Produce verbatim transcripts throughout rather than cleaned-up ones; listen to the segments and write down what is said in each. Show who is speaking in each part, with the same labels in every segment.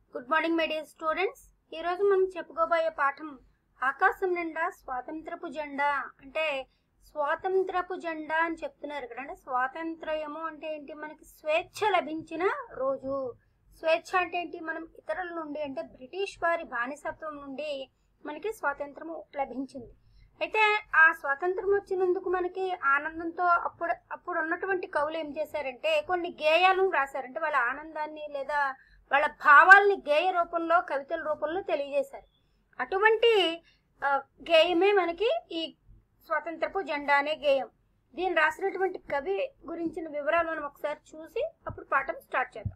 Speaker 1: Good morning my dear students. ఈ రోజు మనం చెప్పుకోబోయే పాఠం ఆకాశం నిండా స్వాతంత్రపు జెండా. అంటే స్వాతంత్రపు జెండా అని చెప్తున్నారు ఇక్కడ. అంటే స్వాతంత్రయము అంటే ఏంటి? మనకి స్వేచ్ఛ లభించిన రోజు. స్వేచ్ఛ అంటే ఏంటి? మనం ఇతరుల నుండి అంటే బ్రిటిష్ వారి బానిసత్వం నుండి మనకి స్వాతంత్రము లభించింది. అయితే ఆ స్వాతంత్రం వచ్చినందుకు మనకి ఆనందంతో అప్పుడు అప్పుడు ఉన్నటువంటి కవులు ఏం చేశారంటే కొన్ని గేయాలను రాశారంటే వాళ్ళ ఆనందాన్ని లేదా వాళ్ళ భావాల్ని గేయ రూపంలో కవితల రూపంలో తెలియజేశారు. అటువంటి గేయమే మనకి ఈ స్వాతంత్రపు జెండా అనే గేయం. దీన్ని రాసినటువంటి కవి గురించిన వివరాలు మనం ఒకసారి చూసి అప్పుడు పాఠం స్టార్ట్ చేద్దాం.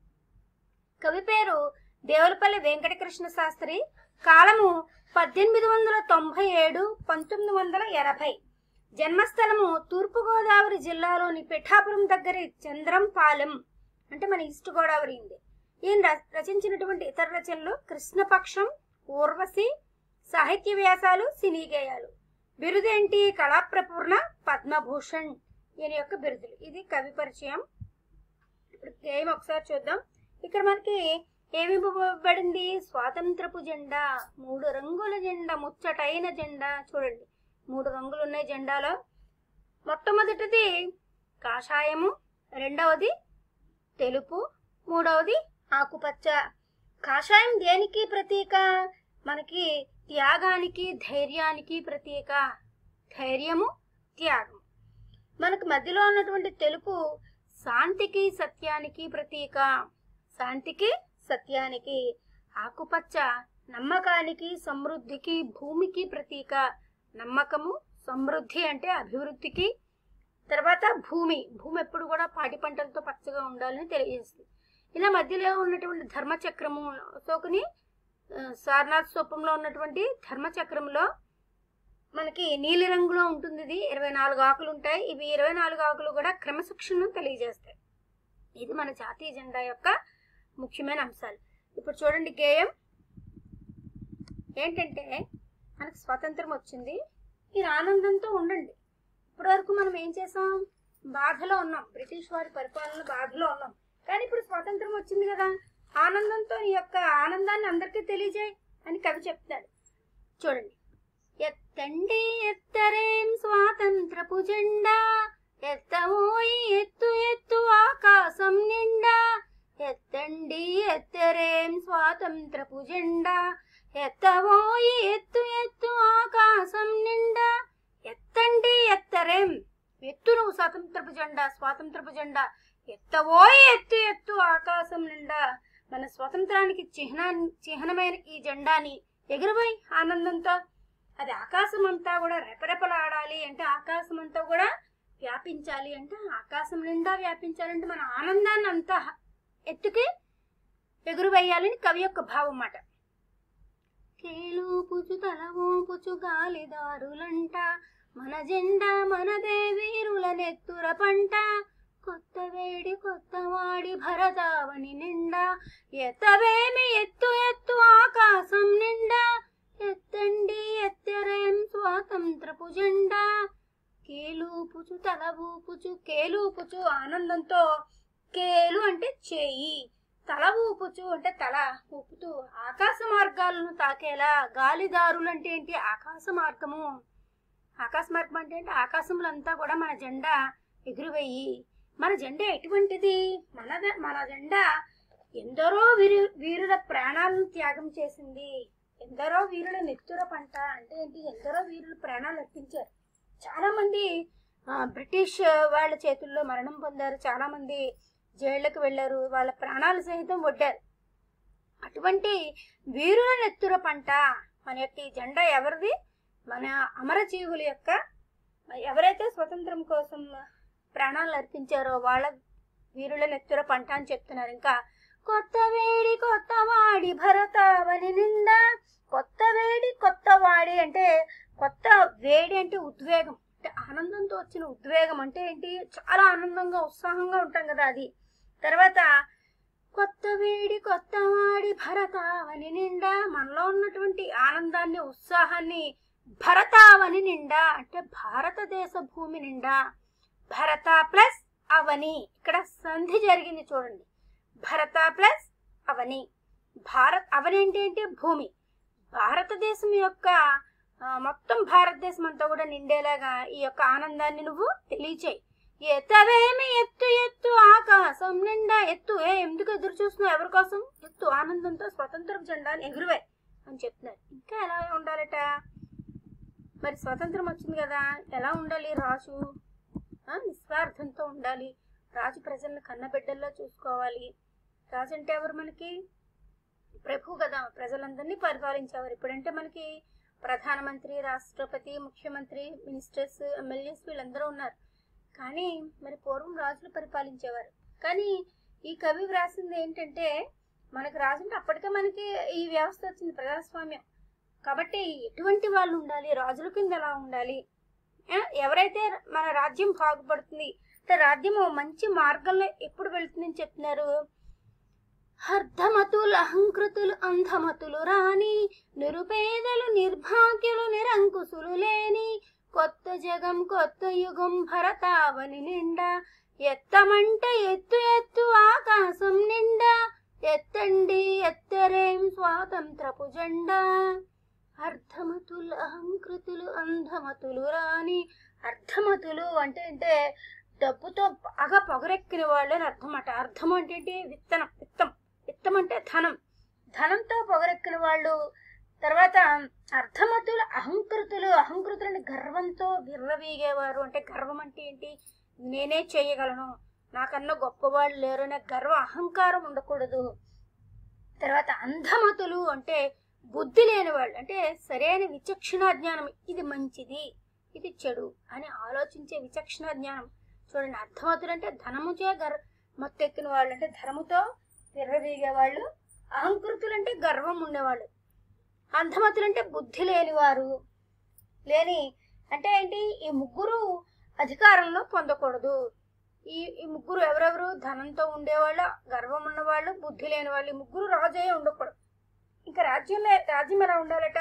Speaker 1: కవి పేరు దేవులపల్లి వెంకటకృష్ణ శాస్త్రి. కాలము పద్దెనిమిది వందల తొంభై ఏడు పంతొమ్మిది వందల ఎనభై. జన్మస్థలము తూర్పుగోదావరి జిల్లాలోని పిఠాపురం దగ్గర చంద్రంపాలెం, అంటే మన ఈస్ట్ గోదావరి ఉంది. ఈయన రచించినటువంటి ఇతర రచనలు కృష్ణపక్షం, ఊర్వశి, సాహిత్య వ్యాసాలు, సినీ గేయాలు. బిరుదేంటి? కళాప్రపూర్ణ, పద్మభూషణ్ ఈయన యొక్క బిరుదులు. ఇది కవి పరిచయం. ఇప్పుడు గేయం ఒకసారి చూద్దాం. ఇక్కడ మనకి ఏమి ఇవ్వబడింది? స్వాతంత్రపు జెండా, మూడు రంగుల జెండా, ముచ్చటైన జెండా. చూడండి, మూడు రంగులు ఉన్నాయి జెండాలో. మొట్టమొదటిది కాషాయము, రెండవది తెలుపు, మూడవది ఆకుపచ్చ. కాషాయం దేనికి ప్రతీక? మనకి త్యాగానికి, ధైర్యానికి ప్రతీక. ధైర్యము, త్యాగం. మనకు మధ్యలో ఉన్నటువంటి తెలుపు శాంతికి, సత్యానికి ప్రతీక. శాంతికి, సత్యానికి. ఆకుపచ్చ నమ్మకానికి, సమృద్ధికి, భూమికి ప్రతీక. నమ్మకము, సమృద్ధి అంటే అభివృద్ధికి. తర్వాత భూమి, భూమి ఎప్పుడు కూడా పాడి పంటలతో పచ్చగా ఉండాలని తెలియజేస్తుంది. ఇలా మధ్యలో ఉన్నటువంటి ధర్మచక్రము, సోకుని సారనాథ్ స్తూపంలో ఉన్నటువంటి ధర్మచక్రంలో మనకి నీలి రంగులో ఉంటుంది. ఇది ఇరవై నాలుగు ఆకులు ఉంటాయి. ఇవి ఇరవై నాలుగు ఆకులు కూడా క్రమశిక్షణను తెలియజేస్తాయి. ఇది మన జాతీయ జెండా యొక్క ముఖ్యమైన అంశాలు. ఇప్పుడు చూడండి గేయం ఏంటంటే, మనకు స్వాతంత్రం వచ్చింది, మీరు ఆనందంతో ఉండండి. ఇప్పటి వరకు మనం ఏం చేసాం? బాధలో ఉన్నాం, బ్రిటిష్ వారి పరిపాలన బాధలో ఉన్నాం. కానీ ఇప్పుడు స్వాతంత్రం వచ్చింది కదా, ఆనందంతో ఈ యొక్క ఆనందాన్ని అందరికీ తెలియజేయి అని కవి చెప్తాడు. చూడండి, ఎత్తండి ఎత్తరేం స్వాతంత్రపు జెండా, ఎత్తమోయి ఎత్తు ఎత్తు ఆకాశం నిండా. ఎత్తండి ఎత్తరేం స్వాతంత్రపు జెండా, ఎత్తమోయి ఎత్తు ఎత్తు ఆకాశం నిండా. ఎత్తండి ఎత్తరేం, ఎత్తు నువ్వు స్వాతంత్రపు జెండా, స్వాతంత్రపు జెండా. ఎత్తవోయి ఎత్తు ఎత్తు ఆకాశం నిండా. మన స్వాతంత్రానికి చిహ్న చిహ్నమైన ఈ జెండాని ఎగురుపోయి ఆనందంతో. అది ఆకాశం అంతా కూడా రెపరెపలాడాలి అంటే, ఆకాశం అంతా కూడా వ్యాపించాలి అంటే, ఆకాశం నిండా వ్యాపించాలంటే మన ఆనందాన్ని అంతా ఎత్తుకి ఎగురువేయాలని కవి యొక్క భావం అన్నమాట. కేలు పుచు తలవో పుచు గాలిదారులంట, మన జెండా మనదే వీరుల నెత్తుర పంట. కొత్త వేడి కొత్త వాడి భరతావని నిండా, ఎత్తవేమి ఎత్తు ఎత్తు ఆకాశం నిండా. ఎత్తండి ఎత్తరేం స్వాతంత్రపు జెండా. కేలు పుచు తలవు పుచు, కేలు పుచు ఆనందంతో, కేలు అంటే చేయి, తల ఊపుచు అంటే తల ఊపుతూ ఆకాశ మార్గాలను తాకేలా. గాలిదారులు అంటే ఏంటి? ఆకాశ మార్గము. ఆకాశ మార్గం అంటే ఏంటి? ఆకాశంలో అంతా కూడా మన జెండా ఎగురువేయి. మన జెండా ఎటువంటిది? మన మన జెండా ఎందరో వీరు వీరుల ప్రాణాలను త్యాగం చేసింది. ఎందరో వీరుల నెత్తుర పంట అంటే ఏంటి? ఎందరో వీరుల ప్రాణాలు అర్పించారు. చాలా మంది బ్రిటిష్ వాళ్ళ చేతుల్లో మరణం పొందారు. చాలా మంది జైళ్లకు వెళ్ళారు, వాళ్ళ ప్రాణాలు సహితం ఒడ్డారు. అటువంటి వీరుల నెత్తుర పంట మన యొక్క ఈ జెండా ఎవరిది? మన అమరజీవుల యొక్క, ఎవరైతే స్వతంత్రం కోసం ప్రాణాలు అర్పించారో వాళ్ళ వీరుల నెత్తుర పంట అని చెప్తున్నారు. ఇంకా కొత్త వేడి కొత్త వాడి భరతావని నిండా. కొత్త వేడి కొత్త వాడి అంటే, కొత్త వేడి అంటే ఉద్వేగం, అంటే ఆనందంతో వచ్చిన ఉద్వేగం. అంటే ఏంటి? చాలా ఆనందంగా ఉత్సాహంగా ఉంటాం కదా అది. తర్వాత కొత్త వేడి కొత్త వాడి భరతావని నిండా. మనలో ఉన్నటువంటి ఆనందాన్ని, ఉత్సాహాన్ని భరతావని నిండా అంటే భారతదేశ భూమి నిండా. భరత ప్లస్ అవని, ఇక్కడ సంధి జరిగింది చూడండి. భరత ప్లస్ అవని. భారత్ అవని ఏంటి అంటే భూమి, భారతదేశం యొక్క మొత్తం భారతదేశం అంతా కూడా నిండేలాగా ఈ యొక్క ఆనందాన్ని నువ్వు తెలియచేయి. ఎత్తవేమి ఎత్తు ఎత్తు ఆకాశం నిండా ఎత్తు. ఏ ఎందుకు ఎదురు చూస్తున్నావు, ఎవరి కోసం? ఎత్తు, ఆనందంతో స్వతంత్ర జెండాని ఎగురువే అని చెప్తున్నారు. ఇంకా ఎలా ఉండాలట? మరి స్వతంత్రం వచ్చింది కదా, ఎలా ఉండాలి రాజు? నిస్వార్థంతో ఉండాలి. రాజు ప్రజలను కన్నబిడ్డల్లో చూసుకోవాలి. రాజు అంటే ఎవరు? మనకి ప్రభు కదా, ప్రజలందరినీ పరిపాలించేవారు. ఇప్పుడంటే మనకి ప్రధానమంత్రి, రాష్ట్రపతి, ముఖ్యమంత్రి, మినిస్టర్స్, ఎమ్మెల్యేస్ వీళ్ళందరూ ఉన్నారు. కానీ మరి పూర్వం రాజులు పరిపాలించేవారు. కానీ ఈ కవి వ్రాసింది ఏంటంటే మనకు రాజు అంటే అప్పటికే మనకి ఈ వ్యవస్థ వచ్చింది, ప్రజాస్వామ్యం. కాబట్టి ఎటువంటి వాళ్ళు ఉండాలి, రాజుల కింద ఎలా ఉండాలి, ఎవరైతే మన రాజ్యం బాగుపడుతుంది అంటే రాజ్యం మంచి మార్గంలో ఎప్పుడు వెళుతుందని చెప్తున్నారు. అర్ధమతులు అహంకృతులు అంధమతులు రాని, నిరుపేదలు నిర్భాగ్యులు నిరంకుశులు లేని, కొత్త జగం కొత్త యుగం భరతావని నిండా, ఎత్తమంటే ఎత్తు ఎత్తు ఆకాశం నిండా, ఎత్తండి ఎత్తరేం స్వాతంత్రపు జెండా. అర్ధమతులు అహంకృతులు అంధమతులు రాని. అర్ధమతులు అంటే అంటే డబ్బుతో బాగా పొగరెక్కిన వాళ్ళు అని అర్థం అట. అర్థం అంటే విత్తనం, విత్తం విత్తం అంటే ధనం, ధనంతో పొగరెక్కిన వాళ్ళు. తర్వాత అర్ధమతులు అహంకృతులు. అహంకృతులు అంటే గర్వంతో విర్రవీగేవారు. అంటే గర్వం అంటే ఏంటి? నేనే చేయగలను, నాకన్నా గొప్పవాళ్ళు లేరు అనే గర్వం, అహంకారం ఉండకూడదు. తర్వాత అంధమతులు అంటే బుద్ధి లేని వాళ్ళు, అంటే సరైన విచక్షణ జ్ఞానం, ఇది మంచిది ఇది చెడు అని ఆలోచించే విచక్షణ జ్ఞానం. చూడండి, అర్ధమతులు అంటే ధనముచే గర్ మొత్తెక్కిన వాళ్ళు, అంటే ధనముతో విర్రవీగే వాళ్ళు. అహంకృతులు అంటే గర్వం ఉండేవాళ్ళు. అంధమతులు అంటే బుద్ధి లేనివారు. లేని అంటే ఏంటి? ఈ ముగ్గురు అధికారంలో పొందకూడదు. ఈ ఈ ముగ్గురు ఎవరెవరు? ధనంతో ఉండేవాళ్ళు, గర్వం ఉన్నవాళ్ళు, బుద్ధి లేని వాళ్ళు. ఈ ముగ్గురు రాజే ఉండకూడదు. ఇంకా రాజ్యం రాజ్యం ఎలా ఉండాలట?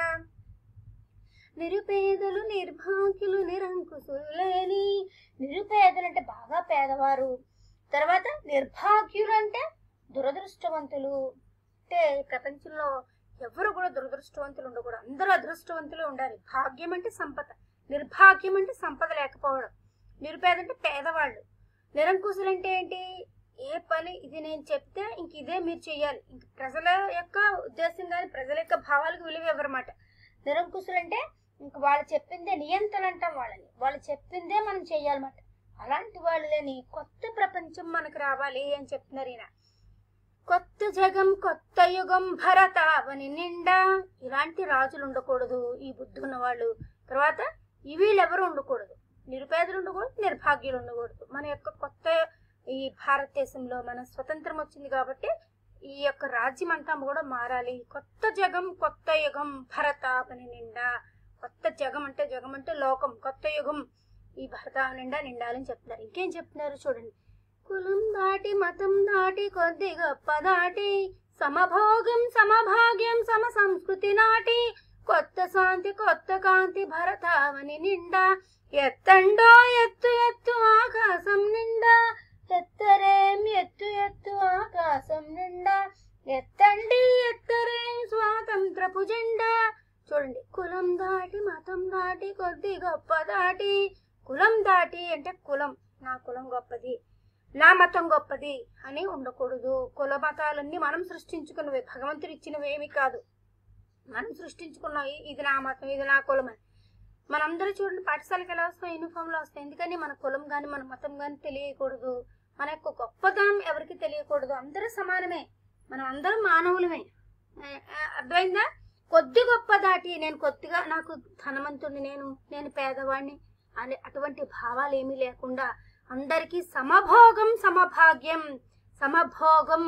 Speaker 1: నిరుపేదలు నిర్భాగ్యులు నిరంకుశులు లేని. నిరుపేదలు అంటే బాగా పేదవారు. తర్వాత నిర్భాగ్యులు అంటే దురదృష్టవంతులు. అంటే ప్రపంచంలో ఎవరు కూడా దురదృష్టవంతులు ఉండకూడదు, అందరూ అదృష్టవంతులు ఉండాలి. భాగ్యం అంటే సంపద, నిర్భాగ్యం అంటే సంపద లేకపోవడం. నిరుపేద అంటే పేదవాళ్ళు. నిరంకుశులు అంటే ఏంటి? ఏ పని ఇది నేను చెప్తే ఇంక ఇదే మీరు చెయ్యాలి, ఇంక ప్రజల యొక్క ఉద్దేశం కానీ ప్రజల యొక్క భావాలకు విలువ ఇవ్వరన్నమాట. నిరంకుశులు అంటే ఇంక వాళ్ళు చెప్పిందే నియంత్రణ అంటాం వాళ్ళని, వాళ్ళు చెప్పిందే మనం చెయ్యాలన్నమాట. అలాంటి వాళ్ళు లేని కొత్త ప్రపంచం మనకు రావాలి అని చెప్తున్నారు ఈయన. కొత్త జగం కొత్త యుగం భరతావని నిండా. ఇలాంటి రాజులు ఉండకూడదు, ఈ బుద్ధి ఉన్న వాళ్ళు. తర్వాత వీళ్ళెవరు ఉండకూడదు, నిరుపేదలు ఉండకూడదు, నిర్భాగ్యులు ఉండకూడదు. మన యొక్క కొత్త ఈ భారతదేశంలో మన స్వతంత్రం వచ్చింది కాబట్టి ఈ యొక్క రాజ్యం అంతా కూడా మారాలి. కొత్త జగం కొత్త యుగం భరతావని నిండా. కొత్త జగం అంటే జగం అంటే లోకం, కొత్త యుగం ఈ భరతావని నిండా నిండాలని చెప్తున్నారు. ఇంకేం చెప్తున్నారు చూడండి. కులం దాటి మతం దాటి కొద్ది గొప్ప దాటి, సమభోగం సమభాగ్యం సమ సంస్కృతి నాటి, కొత్త శాంతి కొత్త కాంతి భరతావని నిండా, ఎత్తండో ఎత్తు ఎత్తు ఆకాశం నిండా, ఎత్తరేం ఎత్తు ఎత్తు ఆకాశం నిండా, ఎత్తండి ఎత్తరేం స్వాతంత్రపు జెండా. చూడండి, కులం దాటి మతం దాటి కొద్ది గొప్ప దాటి. కులం దాటి అంటే కులం, నా కులం గొప్పది, నా మతం గొప్పది అని ఉండకూడదు. కుల మతాలన్నీ మనం సృష్టించుకున్నవి, భగవంతుడు ఇచ్చినవి ఏమి కాదు, మనం సృష్టించుకున్నవి. ఇది నా మతం, ఇది నా కులం అని. మనందరూ చూడండి, పాఠశాలకు ఎలా వస్తాం, యూనిఫామ్లో వస్తాయి. ఎందుకని? మన కులం కానీ మన మతం కానీ తెలియకూడదు, మన యొక్క గొప్పతనం ఎవరికి తెలియకూడదు. అందరూ సమానమే, మనం అందరం మానవులమే. అర్థమైందా? కొద్ది గొప్ప దాటి, నేను కొద్దిగా నాకు ధనవంతుడిని, నేను నేను పేదవాడిని అని అటువంటి భావాలు ఏమీ లేకుండా అందరికీ సమభోగం సమభాగ్యం. సమభోగం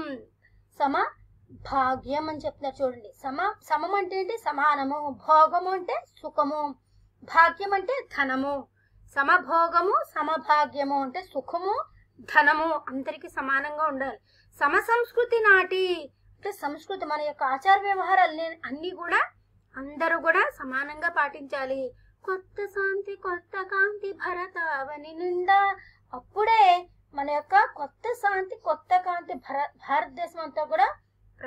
Speaker 1: సమభాగ్యం అని చెప్తున్నారు చూడండి. సమ సమం అంటే ఏంటి? సమానము. భోగము అంటే సుఖము. భాగ్యం అంటే ధనము. సమభోగము సమభాగ్యము అంటే సుఖము ధనము అందరికీ సమానంగా ఉండాలి. సమ సంస్కృతి నాటి అంటే సంస్కృతి, మన యొక్క ఆచార వ్యవహారాలు అన్నీ కూడా అందరూ కూడా సమానంగా పాటించాలి. కొత్త శాంతి కొత్త కాంతి భరతావని నిండా. అప్పుడే మన యొక్క కొత్త శాంతి కొత్త కాంతి భర భారతదేశం అంతా కూడా ప్రపంచ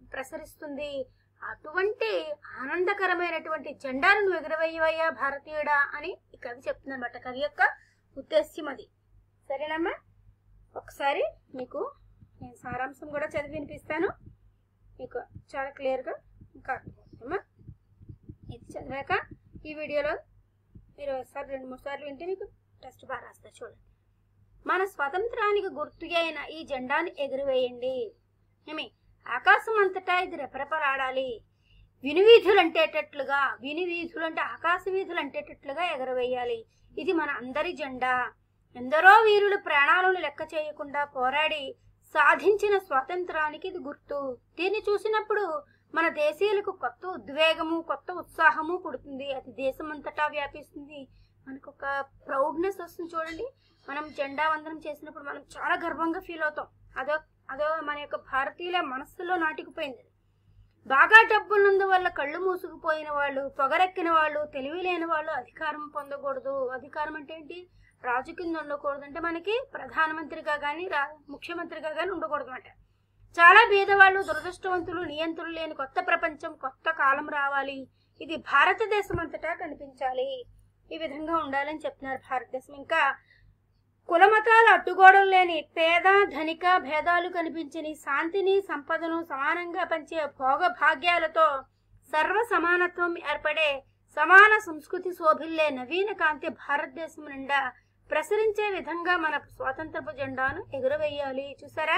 Speaker 1: ప్రసరిస్తుంది. అటువంటి ఆనందకరమైనటువంటి జెండాను నువ్వు ఎగురవేయవయ్యా భారతీయుడా అని ఈ కవి చెప్తుందన్నమాట. కవి యొక్క ఉద్దేశ్యం అది. సరేనమ్మా, ఒకసారి మీకు నేను సారాంశం కూడా చదివి వినిపిస్తాను, మీకు చాలా క్లియర్గా ఇంకా అర్థమవుతుందమ్మా. ఇది చదివాక ఈ వీడియోలో మీరు ఒకసారి రెండు మూడు సార్లు వింటే మీకు టెస్ట్ బాగా రాస్తారు. చూడండి, మన స్వాతంత్రానికి గుర్తుగా అయిన ఈ జెండాను ఎగురవేయండి. ఏమి ఆకాశం అంతటా ఇది రెపరెపలాడాలి. వినువీధులు అంటేటట్లుగా, వినువీధులు అంటే ఆకాశ వీధులు అంటేటట్లుగా ఎగరవేయాలి. ఇది మన అందరి జెండా. ఎందరో వీరులు ప్రాణాలను లెక్క చేయకుండా పోరాడి సాధించిన స్వాతంత్రానికి ఇది గుర్తు. దీన్ని చూసినప్పుడు మన దేశీయులకు కొత్త ఉద్వేగము, కొత్త ఉత్సాహము పుడుతుంది. అది దేశమంతటా వ్యాపిస్తుంది. మనకు ఒక ప్రౌడ్నెస్ వస్తుంది. చూడండి, మనం జెండా వందనం చేసినప్పుడు మనం చాలా గర్వంగా ఫీల్ అవుతాం. అదో అదో మన యొక్క భారతీయుల మనస్సులో నాటుకుపోయింది. బాగా డబ్బున్నందు వల్ల కళ్ళు మూసుకుపోయిన వాళ్ళు, పొగరెక్కిన వాళ్ళు, తెలివి లేని వాళ్ళు అధికారం పొందకూడదు. అధికారం అంటే ఏంటి? రాజు కింద ఉండకూడదు. అంటే మనకి ప్రధానమంత్రిగా కానీ రా ముఖ్యమంత్రిగా కానీ ఉండకూడదు అనమాట. చాలా బీదవాళ్ళు, దురదృష్టవంతులు, నియంత్రులు లేని కొత్త ప్రపంచం, కొత్త కాలం రావాలి. ఇది భారతదేశం అంతటా కనిపించాలి. ఈ విధంగా ఉండాలని చెప్తున్నారు భారతదేశం. ఇంకా కులమతాల అడ్డుగోడలు లేని, పేద ధనిక భేదాలు కనిపించని, శాంతిని సంపదను సమానంగా పంచే భోగ భాగ్యాలతో సర్వ సమానత్వం ఏర్పడే సమాన సంస్కృతి శోభిల్లే నవీన కాంతి భారతదేశం నిండా ప్రసరించే విధంగా మన స్వాతంత్రపు జెండాను ఎగురవేయాలి. చూసారా,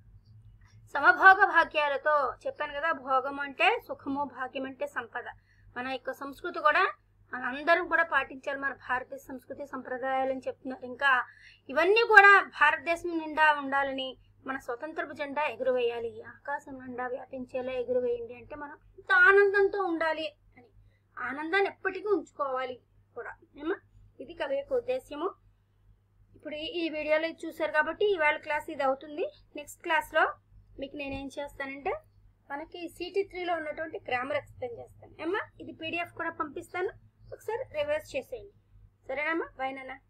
Speaker 1: సమభోగ భాగ్యాలతో చెప్పాను కదా. భోగం అంటే సుఖము, భాగ్యం అంటే సంపద. మన యొక్క సంస్కృతి కూడా మనందరం కూడా పాటించాలి, మన భారతదేశ సంస్కృతి సంప్రదాయాలని చెప్తున్నారు. ఇంకా ఇవన్నీ కూడా భారతదేశం నిండా ఉండాలని మన స్వతంత్రపు జెండా ఎగురవేయాలి. ఆకాశం నిండా వ్యాపించేలా ఎగురవేయండి అంటే మనం ఇంత ఆనందంతో ఉండాలి అని, ఆనందాన్ని ఎప్పటికీ ఉంచుకోవాలి కూడా. ఏమా, ఇది కవి యొక్క ఉద్దేశ్యము. ఇప్పుడు ఈ వీడియోలో ఇది చూసారు కాబట్టి ఈవేళ క్లాస్ ఇది అవుతుంది. నెక్స్ట్ క్లాస్లో మీకు నేనేం చేస్తానంటే మనకి సిటీ త్రీలో ఉన్నటువంటి గ్రామర్ ఎక్స్ప్లెయిన్ చేస్తాను. ఏమ్మా, ఇది పీడిఎఫ్ కూడా పంపిస్తాను, ఒకసారి రివర్స్ చేసేయండి. సరేనమ్మా, బై నాన్న.